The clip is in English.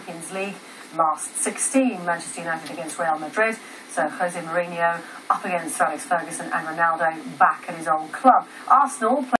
Champions League. Last 16, Manchester United against Real Madrid. So Jose Mourinho up against Sir Alex Ferguson and Ronaldo back at his old club. Arsenal